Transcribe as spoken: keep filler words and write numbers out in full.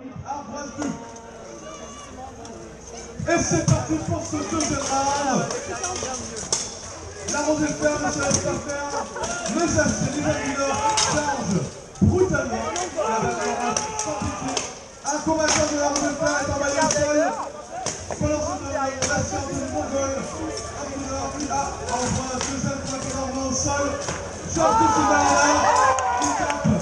Et c'est parti pour ce deuxième round. La rondelle ferme ne se laisse pas faire. Les aciers, les amineurs chargent brutalement. La balle sans pitié. Un combattant de la rondelle ferme est envoyé au sol. Pendant ce temps, l'ancien de Mongol, un meneur qui a envoyé un deuxième combattant au sol. Georges de Sibala, qui tape.